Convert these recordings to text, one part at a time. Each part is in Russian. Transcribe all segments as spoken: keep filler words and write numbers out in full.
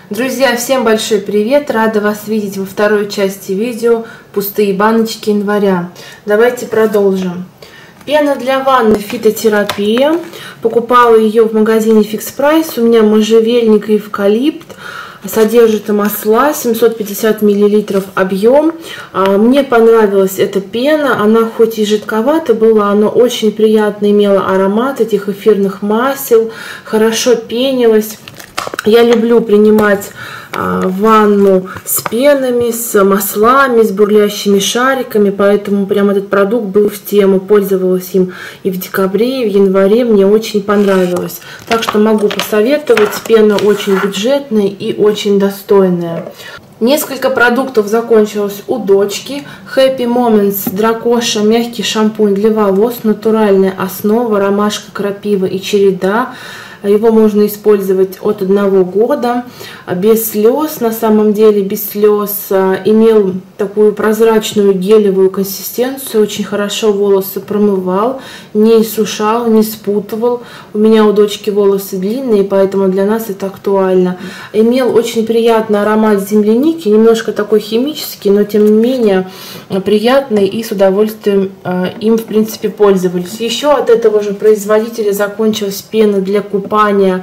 Друзья, всем большой привет! Рада вас видеть во второй части видео «Пустые баночки января». Давайте продолжим. Пена для ванны фитотерапия. Покупала ее в магазине Fix Price. У меня можжевельник и эвкалипт. Содержит масла, семьсот пятьдесят миллилитров объем. Мне понравилась эта пена. Она хоть и жидковата была, но очень приятно имела аромат этих эфирных масел. Хорошо пенилась. Я люблю принимать а, ванну с пенами, с маслами, с бурлящими шариками, поэтому прям этот продукт был в тему. Пользовалась им и в декабре, и в январе, мне очень понравилось. Так что могу посоветовать, пена очень бюджетная и очень достойная. Несколько продуктов закончилось у дочки. Happy Moments Дракоша мягкий шампунь для волос, натуральная основа, ромашка, крапива и череда. Его можно использовать от одного года, без слез, на самом деле без слез. Имел такую прозрачную гелевую консистенцию, очень хорошо волосы промывал, не иссушал, не спутывал. У меня у дочки волосы длинные, поэтому для нас это актуально. Имел очень приятный аромат земляники, немножко такой химический, но тем не менее приятный, и с удовольствием им в принципе пользовались. Еще от этого же производителя закончилась пена для купания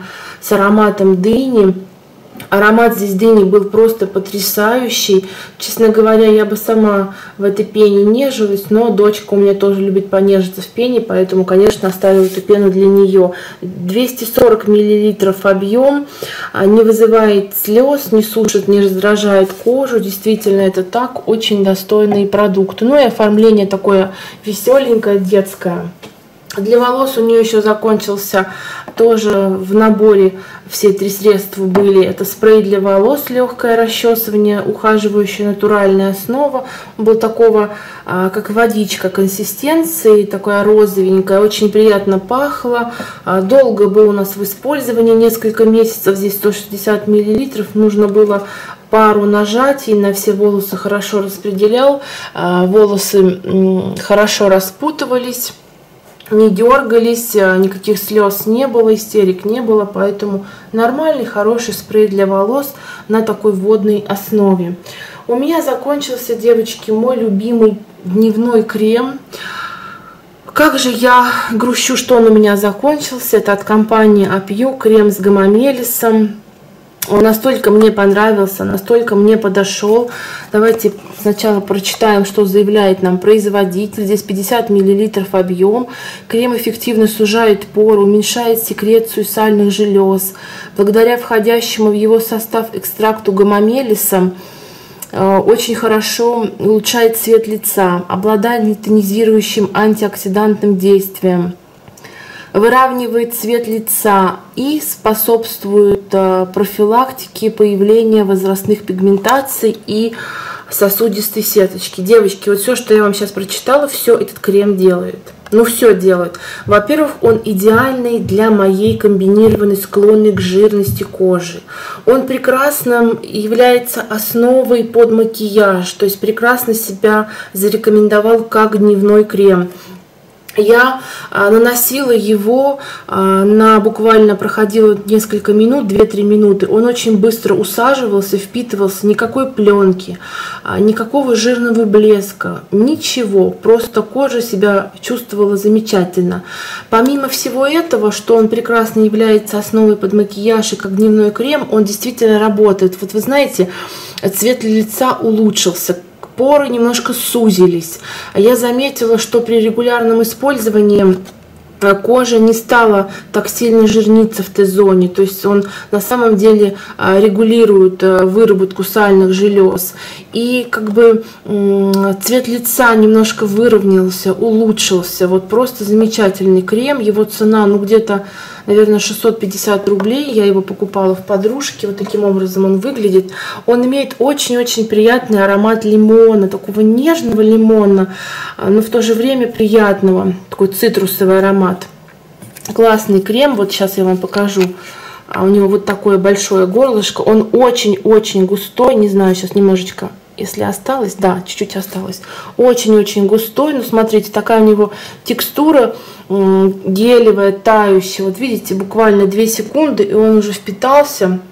с ароматом дыни. Аромат здесь дыни был просто потрясающий. Честно говоря, я бы сама в этой пене нежилась, но дочка у меня тоже любит понежиться в пене, поэтому, конечно, оставила эту пену для нее. двести сорок миллилитров объем, не вызывает слез, не сушит, не раздражает кожу. Действительно, это так, очень достойный продукт. Ну и оформление такое веселенькое, детское. Для волос у нее еще закончился тоже в наборе, все три средства были. Это спрей для волос, легкое расчесывание, ухаживающая натуральная основа. Он был такого, как водичка, консистенции, такая розовенькая, очень приятно пахло. Долго был у нас в использовании, несколько месяцев, здесь сто шестьдесят миллилитров, нужно было пару нажатий, на все волосы хорошо распределял, волосы хорошо распутывались. Не дергались, никаких слез не было, истерик не было, поэтому нормальный, хороший спрей для волос на такой водной основе. У меня закончился, девочки, мой любимый дневной крем. Как же я грущу, что он у меня закончился. Это от компании Апью, крем с гомомелисом. Он настолько мне понравился, настолько мне подошел. Давайте сначала прочитаем, что заявляет нам производитель. Здесь пятьдесят миллилитров объем. Крем эффективно сужает поры, уменьшает секрецию сальных желез. Благодаря входящему в его состав экстракту гомомелиса очень хорошо улучшает цвет лица, обладает тонизирующим антиоксидантным действием, выравнивает цвет лица и способствует профилактике появления возрастных пигментаций и сосудистой сеточки. Девочки, вот все, что я вам сейчас прочитала, все этот крем делает. Ну, все делает. Во-первых, он идеальный для моей комбинированной, склонной к жирности кожи. Он прекрасно является основой под макияж, то есть прекрасно себя зарекомендовал как дневной крем. Я а, наносила его, а, на буквально проходило несколько минут, две-три минуты. Он очень быстро усаживался, впитывался, никакой пленки, а, никакого жирного блеска, ничего. Просто кожа себя чувствовала замечательно. Помимо всего этого, что он прекрасно является основой под макияж и как дневной крем, он действительно работает. Вот вы знаете, цвет лица улучшился. Поры немножко сузились. Я заметила, что при регулярном использовании кожа не стала так сильно жирниться в Т-зоне, то есть он на самом деле регулирует выработку сальных желез. И как бы цвет лица немножко выровнялся, улучшился. Вот просто замечательный крем. Его цена, ну, где-то, наверное, шестьсот пятьдесят рублей. Я его покупала в подружке. Вот таким образом он выглядит. Он имеет очень-очень приятный аромат лимона, такого нежного лимона, но в то же время приятного, такой цитрусовый аромат. Классный крем. Вот сейчас я вам покажу. У него вот такое большое горлышко. Он очень-очень густой. Не знаю, сейчас немножечко, если осталось, да, чуть-чуть осталось. Очень-очень густой. Ну, смотрите, такая у него текстура гелевая, тающая. Вот видите, буквально две секунды, и он уже впитался.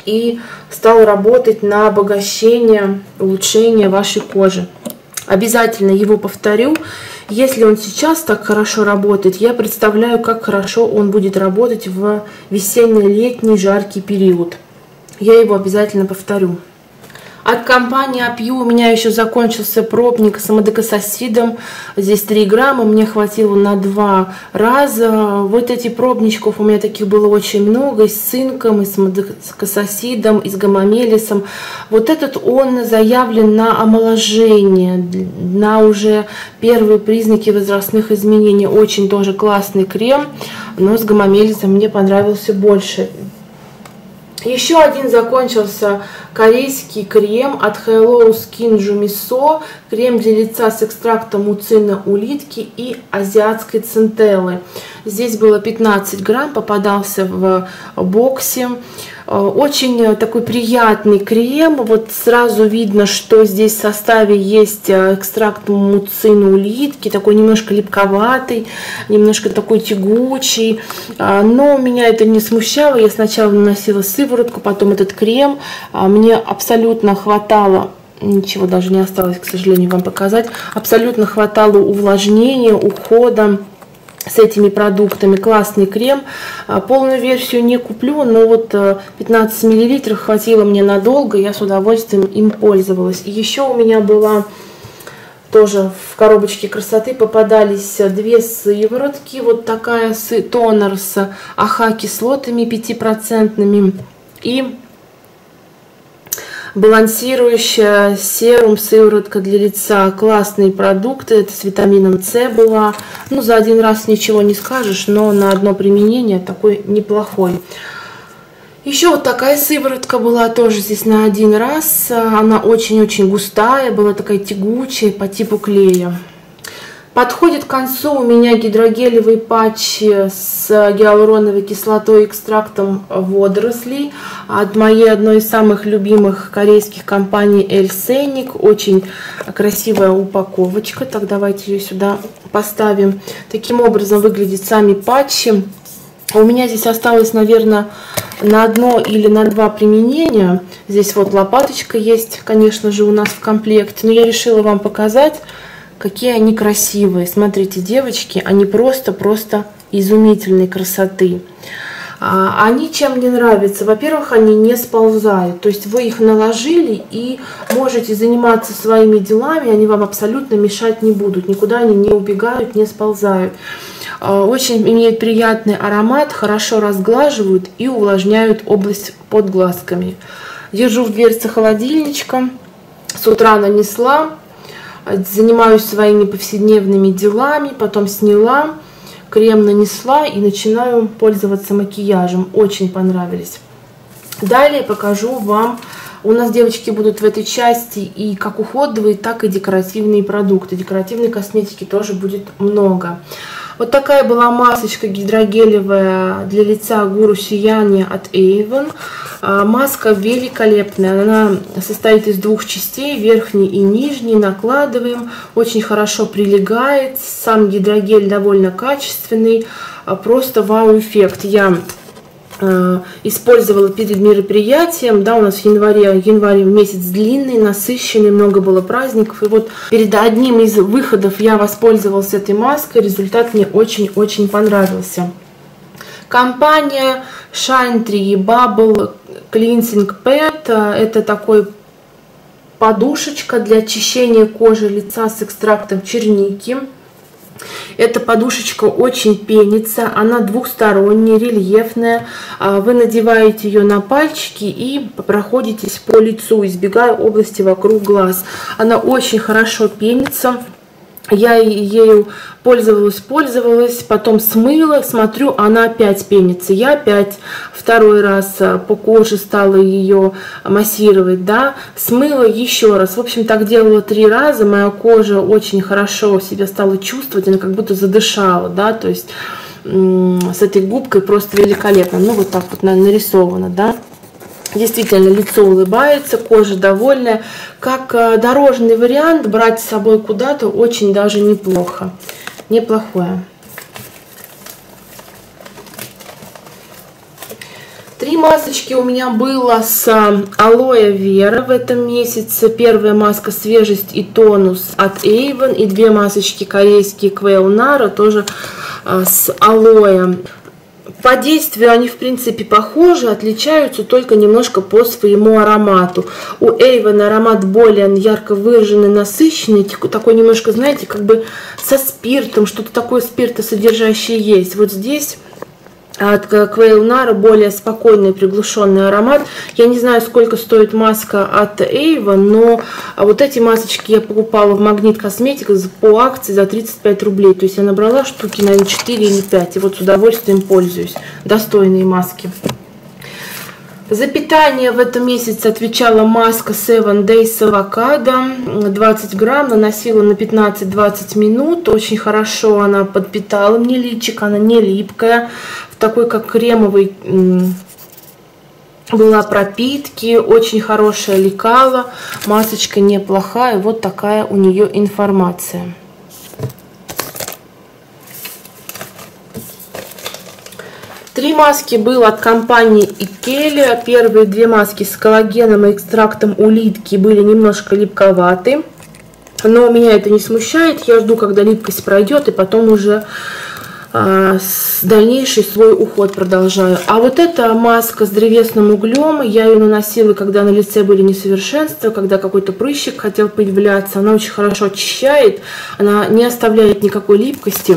и стал работать на обогащение, улучшение вашей кожи. Обязательно его повторю. Если он сейчас так хорошо работает, я представляю, как хорошо он будет работать в весенне-летний жаркий период. Я его обязательно повторю. От компании Апью у меня еще закончился пробник с амодокосасидом. Здесь три грамма, мне хватило на два раза. Вот эти пробничков у меня таких было очень много. И с цинком, и с амодокосасидом, и с гамамелисом. Вот этот он заявлен на омоложение, на уже первые признаки возрастных изменений. Очень тоже классный крем, но с гамамелисом мне понравился больше. Еще один закончился корейский крем от Hello Skin Jumiso. Крем для лица с экстрактом муцина улитки и азиатской центеллы. Здесь было пятнадцать грамм, попадался в боксе. Очень такой приятный крем. Вот сразу видно, что здесь в составе есть экстракт муцина улитки. Такой немножко липковатый, немножко такой тягучий. Но меня это не смущало. Я сначала наносила сыворотку, потом этот крем. Мне абсолютно хватало, ничего даже не осталось, к сожалению, вам показать. Абсолютно хватало увлажнения, ухода с этими продуктами. Классный крем. Полную версию не куплю, но вот пятнадцать миллилитров хватило мне надолго, я с удовольствием им пользовалась. И еще у меня была тоже в коробочке красоты попадались две сыворотки. Вот такая тонер с АХ-кислотами пятипроцентными и балансирующая серум, сыворотка для лица. Классные продукты. Это с витамином С была. Ну, за один раз ничего не скажешь, но на одно применение такой неплохой. Еще вот такая сыворотка была тоже здесь на один раз. Она очень-очень густая, была такая тягучая, по типу клея. Подходит к концу у меня гидрогелевый патч с гиалуроновой кислотой и экстрактом водорослей от моей одной из самых любимых корейских компаний Эльсеник. Очень красивая упаковочка. Так, давайте ее сюда поставим. Таким образом выглядят сами патчи. У меня здесь осталось, наверное, на одно или на два применения. Здесь вот лопаточка есть, конечно же, у нас в комплекте. Но я решила вам показать, какие они красивые. Смотрите, девочки, они просто-просто изумительной красоты. А, они чем мне нравятся? Во-первых, они не сползают. То есть вы их наложили и можете заниматься своими делами, они вам абсолютно мешать не будут. Никуда они не убегают, не сползают. А, очень имеют приятный аромат, хорошо разглаживают и увлажняют область под глазками. Держу в дверце холодильничка. С утра нанесла. Занимаюсь своими повседневными делами, потом сняла, крем нанесла и начинаю пользоваться макияжем. Очень понравились. Далее покажу вам, у нас, девочки, будут в этой части и как уходовые, так и декоративные продукты. Декоративной косметики тоже будет много. Вот такая была масочка гидрогелевая для лица Гуру Сияние от Avon. Маска великолепная, она состоит из двух частей, верхней и нижней. Накладываем, очень хорошо прилегает, сам гидрогель довольно качественный, просто вау-эффект. Я э, использовала перед мероприятием, да, у нас в январе, январь месяц длинный, насыщенный, много было праздников, и вот перед одним из выходов я воспользовалась этой маской, результат мне очень-очень понравился. Компания Shine три Bubble Cleansing Pad. Это такой подушечка для очищения кожи лица с экстрактом черники. Эта подушечка очень пенится, она двухсторонняя, рельефная. Вы надеваете ее на пальчики и проходитесь по лицу, избегая области вокруг глаз. Она очень хорошо пенится. Я ею пользовалась, пользовалась, потом смыла, смотрю, она опять пенится. Я опять второй раз по коже стала ее массировать, да, смыла еще раз. В общем, так делала три раза, моя кожа очень хорошо себя стала чувствовать, она как будто задышала, да, то есть с этой губкой просто великолепно. Ну, вот так вот нарисовано, да. Действительно, лицо улыбается, кожа довольная. Как дорожный вариант, брать с собой куда-то очень даже неплохо. Неплохое. Три масочки у меня было с алоэ вера в этом месяце. Первая маска свежесть и тонус от Avon. И две масочки корейские Quail Nara, тоже с алоэ. По действию они в принципе похожи, отличаются только немножко по своему аромату. У Avon аромат более ярко выраженный, насыщенный, такой немножко, знаете, как бы со спиртом, что-то такое спиртосодержащее есть. Вот здесь от Quail Nara более спокойный, приглушенный аромат. Я не знаю, сколько стоит маска от Avon, но вот эти масочки я покупала в Магнит Косметика по акции за тридцать пять рублей. То есть я набрала штуки, наверное, четыре или пять. И вот с удовольствием пользуюсь. Достойные маски. За питание в этом месяце отвечала маска Seven Days Avocado, двадцать грамм, наносила на пятнадцать-двадцать минут, очень хорошо она подпитала мне личико, она не липкая, в такой как кремовый была пропитки, очень хорошая лекала, масочка неплохая, вот такая у нее информация. Три маски было от компании Икелия. Первые две маски с коллагеном и экстрактом улитки были немножко липковаты. Но меня это не смущает. Я жду, когда липкость пройдет, и потом уже а, с дальнейший свой уход продолжаю. А вот эта маска с древесным углем, я ее наносила, когда на лице были несовершенства, когда какой-то прыщик хотел появляться. Она очень хорошо очищает, она не оставляет никакой липкости.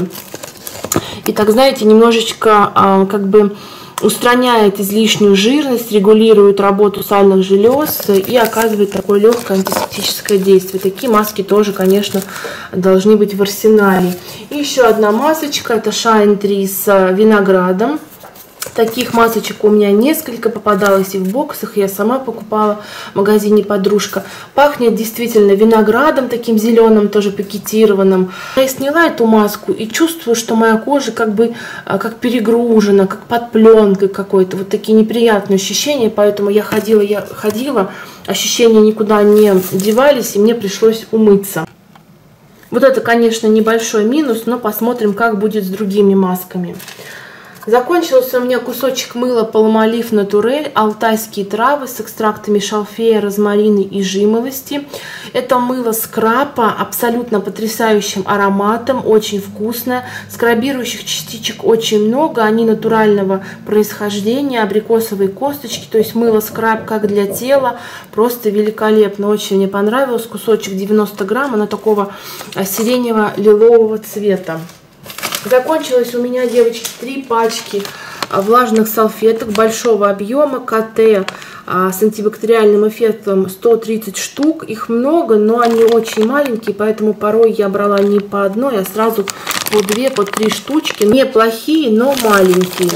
И так, знаете, немножечко а, как бы устраняет излишнюю жирность, регулирует работу сальных желез и оказывает такое легкое антисептическое действие. Такие маски тоже, конечно, должны быть в арсенале. И еще одна масочка, это Shine три с виноградом. Таких масочек у меня несколько попадалось и в боксах, я сама покупала в магазине «Подружка». Пахнет действительно виноградом, таким зеленым, тоже пакетированным. Я сняла эту маску и чувствую, что моя кожа как бы как перегружена, как под пленкой какой-то. Вот такие неприятные ощущения, поэтому я ходила, я ходила, ощущения никуда не девались, и мне пришлось умыться. Вот это, конечно, небольшой минус, но посмотрим, как будет с другими масками. Закончился у меня кусочек мыла Palmolive Naturelle, алтайские травы с экстрактами шалфея, розмарина и жимолости. Это мыло скрапа, абсолютно потрясающим ароматом, очень вкусное. Скрабирующих частичек очень много, они натурального происхождения, абрикосовые косточки, то есть мыло скраб как для тела, просто великолепно, очень мне понравилось. Кусочек девяносто грамм, она такого сиренево-лилового цвета. Закончилось у меня, девочки, три пачки влажных салфеток большого объема КТ с антибактериальным эффектом, сто тридцать штук. Их много, но они очень маленькие, поэтому порой я брала не по одной, а сразу по две, по три штучки. Неплохие, но маленькие.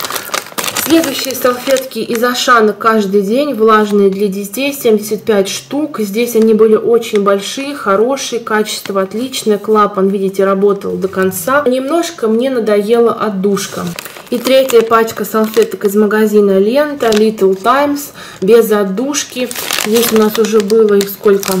Следующие салфетки из Ашана каждый день, влажные для детей, семьдесят пять штук. Здесь они были очень большие, хорошие, качество отличное. Клапан, видите, работал до конца. Немножко мне надоела отдушка. И третья пачка салфеток из магазина Лента, Little Times, без отдушки. Здесь у нас уже было их сколько?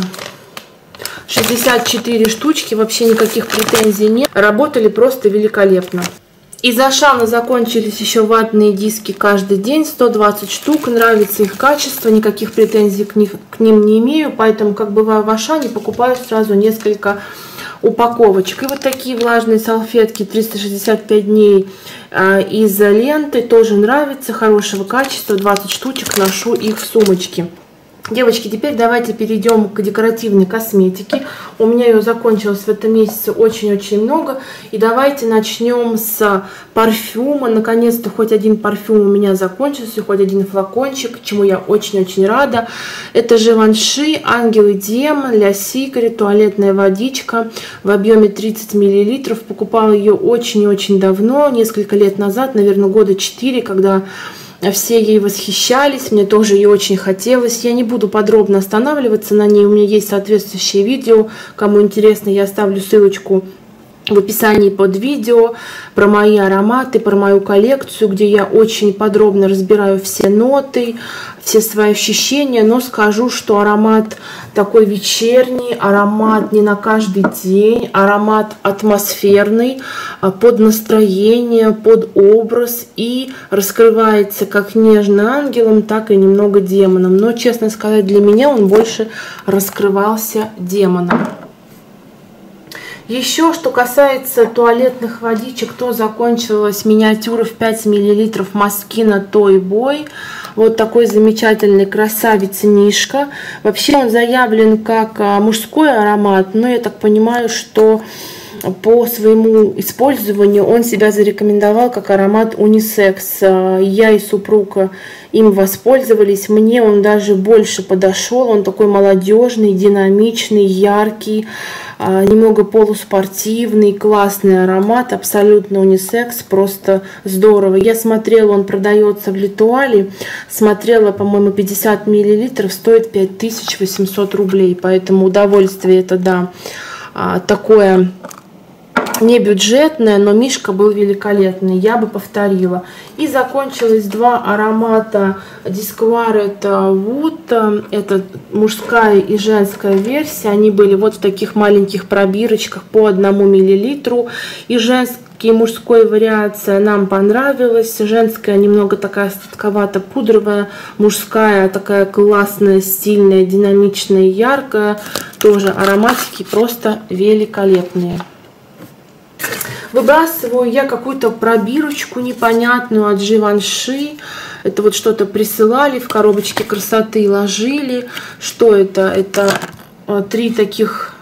шестьдесят четыре штучки, вообще никаких претензий нет. Работали просто великолепно. Из Ашана закончились еще ватные диски каждый день, сто двадцать штук. Нравится их качество, никаких претензий к, них, к ним не имею. Поэтому, как бываю в Ашане, покупаю сразу несколько упаковочек. И вот такие влажные салфетки триста шестьдесят пять дней э, из Ленты. Тоже нравится, хорошего качества. двадцать штучек, ношу их в сумочке. Девочки, теперь давайте перейдем к декоративной косметике. У меня ее закончилось в этом месяце очень-очень много. И давайте начнем с парфюма. Наконец-то хоть один парфюм у меня закончился, хоть один флакончик, чему я очень-очень рада. Это Givenchy Ангел и Демон Ля Secret, туалетная водичка в объеме тридцать миллилитров. Покупала ее очень-очень давно, несколько лет назад, наверное, года четыре, когда все ей восхищались, мне тоже ее очень хотелось. Я не буду подробно останавливаться на ней, у меня есть соответствующее видео. Кому интересно, я оставлю ссылочку в описании под видео про мои ароматы, про мою коллекцию, где я очень подробно разбираю все ноты, все свои ощущения, но скажу, что аромат такой вечерний, аромат не на каждый день, аромат атмосферный, под настроение, под образ и раскрывается как нежно ангелом, так и немного демоном. Но, честно сказать, для меня он больше раскрывался демоном. Еще, что касается туалетных водичек, то закончилась миниатюра в пять миллилитров Москино Той Бой. Вот такой замечательный красавец Мишка. Вообще он заявлен как мужской аромат, но я так понимаю, что по своему использованию он себя зарекомендовал как аромат унисекс. Я и супруг им воспользовались. Мне он даже больше подошел. Он такой молодежный, динамичный, яркий, немного полуспортивный, классный аромат, абсолютно унисекс, просто здорово. Я смотрела, он продается в Литуале, смотрела, по-моему, пятьдесят миллилитров, стоит пять тысяч восемьсот рублей, поэтому удовольствие это, да, такое не бюджетное, но Мишка был великолепный, я бы повторила. И закончилось два аромата Discovered Wood, это мужская и женская версия, они были вот в таких маленьких пробирочках по одному миллилитру, и женская и мужской вариация нам понравилась. Женская немного такая сладковато-пудровая, мужская такая классная, стильная, динамичная, яркая. Тоже ароматики просто великолепные. Выбрасываю я какую-то пробирочку непонятную от Givenchy. Это вот что-то присылали в коробочке красоты, ложили. Что это? Это три таких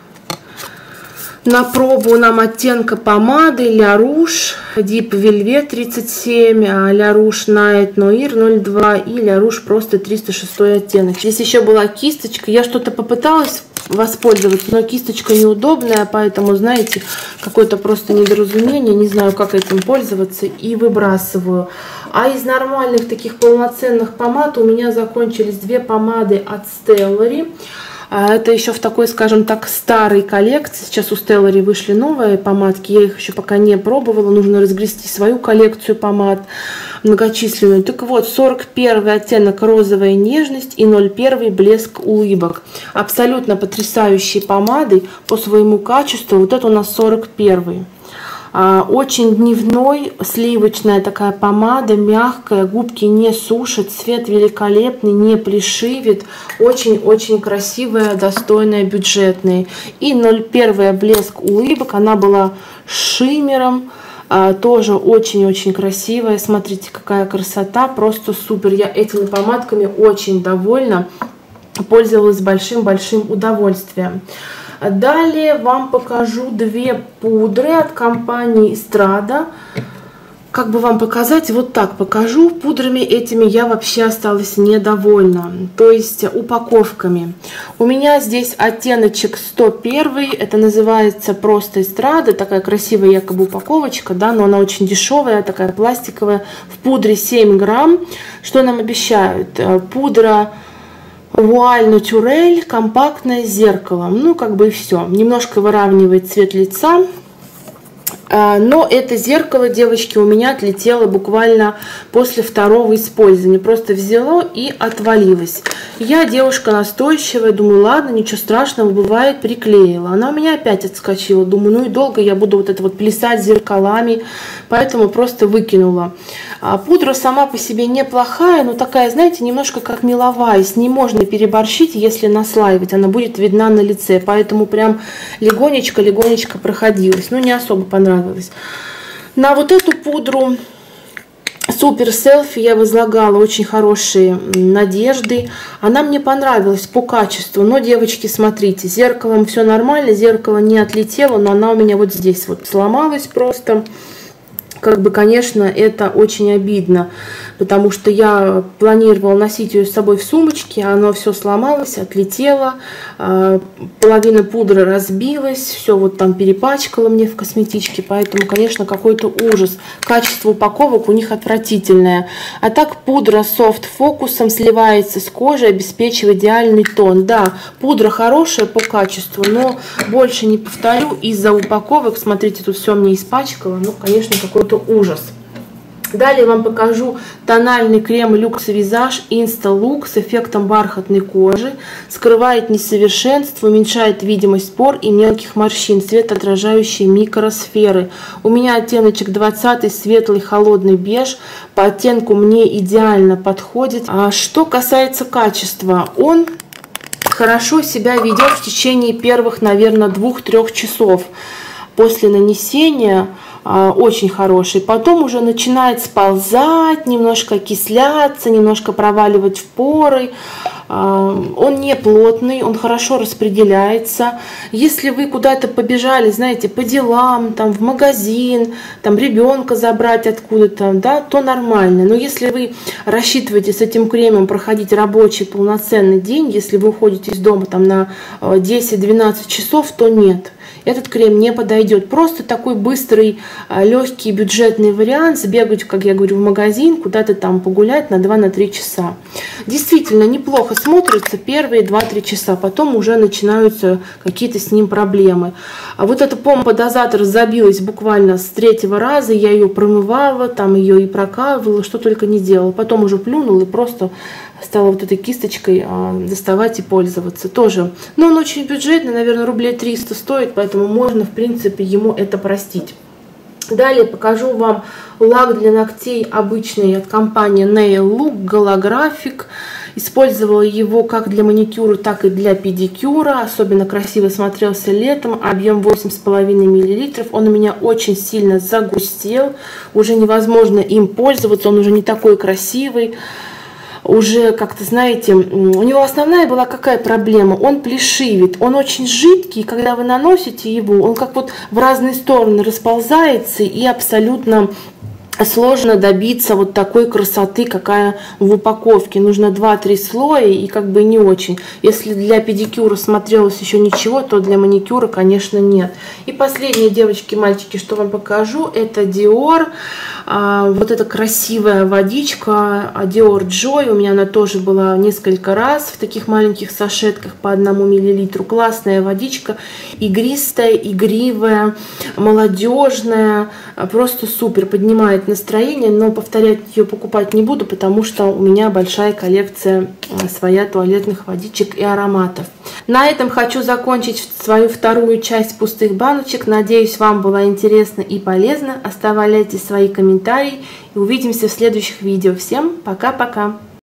на пробу нам оттенка помады La Rouge Deep Velvet тридцать семь, La Rouge Night Noir ноль два и La Rouge просто триста шестой оттенок. Здесь еще была кисточка. Я что-то попыталась воспользоваться, но кисточка неудобная, поэтому, знаете, какое-то просто недоразумение, не знаю, как этим пользоваться, и выбрасываю. А из нормальных таких полноценных помад у меня закончились две помады от Stellary. Это еще в такой, скажем так, старой коллекции. Сейчас у Stellary вышли новые помадки. Я их еще пока не пробовала. Нужно разгрести свою коллекцию помад многочисленную. Так вот, сорок первый оттенок розовая нежность и ноль один блеск улыбок. Абсолютно потрясающие помады по своему качеству. Вот это у нас сорок первый. Очень дневной, сливочная такая помада, мягкая, губки не сушат, цвет великолепный, не плешивит, очень-очень красивая, достойная, бюджетная. И ноль один блеск улыбок, она была шиммером, тоже очень-очень красивая. Смотрите, какая красота, просто супер. Я этими помадками очень довольна, пользовалась большим-большим удовольствием. Далее вам покажу две пудры от компании Estrada. Как бы вам показать? Вот так покажу. Пудрами этими я вообще осталась недовольна. То есть упаковками. У меня здесь оттеночек сто один. Это называется просто Estrada. Такая красивая якобы упаковочка, да, но она очень дешевая, такая пластиковая. В пудре семь грамм. Что нам обещают? Пудра Вуаль Натюрель, компактное зеркало. Ну, как бы и все. Немножко выравнивает цвет лица. Но это зеркало, девочки, у меня отлетело буквально после второго использования. Просто взяло и отвалилось. Я девушка настойчивая, думаю, ладно, ничего страшного, бывает, приклеила. Она у меня опять отскочила. Думаю, ну и долго я буду вот это вот плясать зеркалами, поэтому просто выкинула. А пудра сама по себе неплохая, но такая, знаете, немножко как меловая. С ней можно переборщить, если наслаивать, она будет видна на лице. Поэтому прям легонечко-легонечко проходилась. Ну, не особо понравилось. На вот эту пудру Супер Селфи я возлагала очень хорошие надежды. Она мне понравилась по качеству. Но, девочки, смотрите, зеркалом все нормально, зеркало не отлетело, но она у меня вот здесь вот сломалась просто. Как бы, конечно, это очень обидно, потому что я планировала носить ее с собой в сумочке, а оно все сломалось, отлетело, половина пудры разбилась, все вот там перепачкало мне в косметичке, поэтому, конечно, какой-то ужас. Качество упаковок у них отвратительное. А так пудра софт фокусом сливается с кожей, обеспечивает идеальный тон. Да, пудра хорошая по качеству, но больше не повторю из-за упаковок. Смотрите, тут все мне испачкало. Ну, конечно, какой-то ужас. Далее вам покажу тональный крем Luxe Visage Insta Look с эффектом бархатной кожи. Скрывает несовершенство, уменьшает видимость пор и мелких морщин, светоотражающие микросферы. У меня оттеночек двадцатый, светлый холодный беж. По оттенку мне идеально подходит. А что касается качества, он хорошо себя ведет в течение первых, наверное, двух-трех часов после нанесения. Очень хороший. Потом уже начинает сползать, немножко окисляться, немножко проваливать в поры. Он не плотный, он хорошо распределяется. Если вы куда-то побежали, знаете, по делам, там, в магазин, там, ребенка забрать откуда-то, да, то нормально. Но если вы рассчитываете с этим кремом проходить рабочий полноценный день, если вы уходите из дома там, на десять-двенадцать часов, то нет. Этот крем не подойдет. Просто такой быстрый, легкий, бюджетный вариант. Сбегать, как я говорю, в магазин, куда-то там погулять на два-три часа. Действительно, неплохо смотрится первые два-три часа. Потом уже начинаются какие-то с ним проблемы. А вот эта помпа-дозатор забилась буквально с третьего раза. Я ее промывала, там ее и прокалывала, что только не делала. Потом уже плюнула и просто стала вот этой кисточкой а, доставать и пользоваться тоже. Но он очень бюджетный, наверное, рублей триста стоит, поэтому можно, в принципе, ему это простить. Далее покажу вам лак для ногтей обычный от компании Nail Look Holographic. Использовала его как для маникюра, так и для педикюра. Особенно красиво смотрелся летом. Объем восемь с половиной миллилитров. Он у меня очень сильно загустел. Уже невозможно им пользоваться. Он уже не такой красивый. Уже как-то, знаете, у него основная была какая проблема? Он плешивит, он очень жидкий, когда вы наносите его, он как вот в разные стороны расползается и абсолютно сложно добиться вот такой красоты, какая в упаковке. Нужно два-три слоя и как бы не очень. Если для педикюра смотрелось еще ничего, то для маникюра, конечно, нет. И последнее, девочки, мальчики, что вам покажу, это Dior. А, вот эта красивая водичка Dior Joy. У меня она тоже была несколько раз в таких маленьких сашетках по одному миллилитру. Классная водичка, игристая, игривая, молодежная. Просто супер, поднимает настроение, но повторять ее покупать не буду, потому что у меня большая коллекция своя туалетных водичек и ароматов. На этом хочу закончить свою вторую часть пустых баночек. Надеюсь, вам было интересно и полезно. Оставляйте свои комментарии и увидимся в следующих видео. Всем пока-пока!